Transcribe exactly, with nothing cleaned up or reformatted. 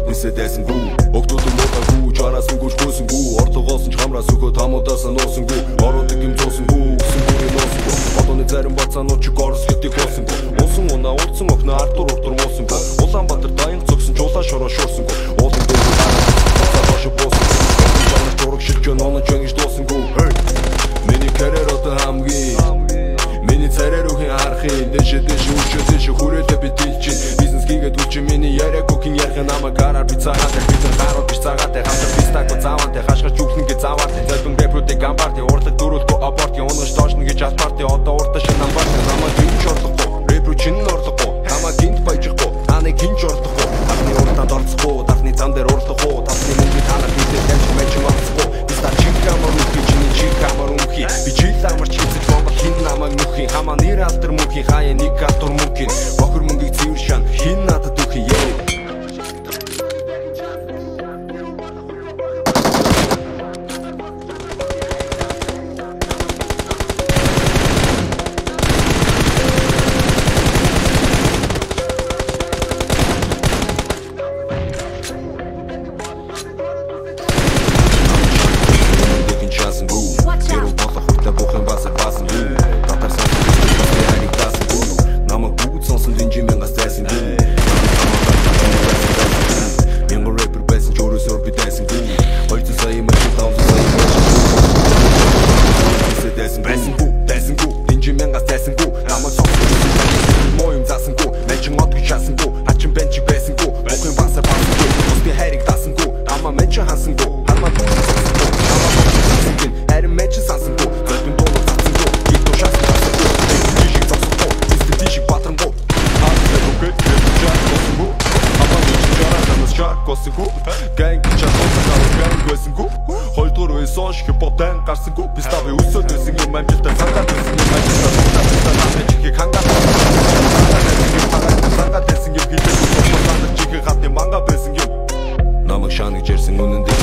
нисэдэсэнгүү Октодон муудаггүй чараас өнгөрч гүйсэнгүү Орлого олсон ч хамраас өгөө тамуудаасаа нуусэнгүү Ороодаг юм зуусэнгүү өгсөн бүрийн нуусэнгүү Одооны зарим бацаанууд ч горс хитийг уусэнгүү Унсан унаа урдсан охно ардур урдур муусэнгүү Улаанбаатар даян цогсон чулаа шороо шуурсэнгүү Уулын дээр бацаа бошо боосэнгүү Жанар дураг шилжэн онон ч ингэж дуусэнгүү Миний карьер одоо хамгийн Миний царайр үхэн харахын Дэшэ дэшэ үлчэ дэшэ хүрээлээ би дилчин Бизнес хийгээд үлчэ миний яриаг үхэн ярих намайг гараар би цагаатай Битэн харууд биш цагаатай Хамтар бистако завантай Хашгирч үхнэ гэж заваартай Зайдун рэпрүүдийг амбартай Урлаг дөрүүлэхгүй аборти Унгаж тоошно гэж албарти Одоо уртаа шин амбартай Намайг гинж орлохгүй Рэпрүү чинь орлохгүй Намайг гинт баяжихгүй Таныг гинж орлохгүй Дархны уртанд орцохгүй Дархны зам дээр урлохгүй Тавсны мөнгөний танах хийдэг Дэмж мэжин орцохгүй Биста чин камар үхий Чиний чин камар үхий Би чил амарч хийцэж бомбол хин намайг нүхий Хамаа нэр алтар мөнхийн Хаяа нэг алтар мөнхийн Бохор мөнгийг цэвэр шан Хин надад үхий Gang часаа gang гэсэнгүү Хоёрдугаар үеэс хойш хипхоптан гарсангүй Би стави өсөөд байсан юм амжилттай сангаад байсан юм амжилттай Намайг чихийг хангаад Сангаад байсан юм хилээд Сангаад чихийг хатны манга байсан юм Намайг шаныг жерсэн үнэндээ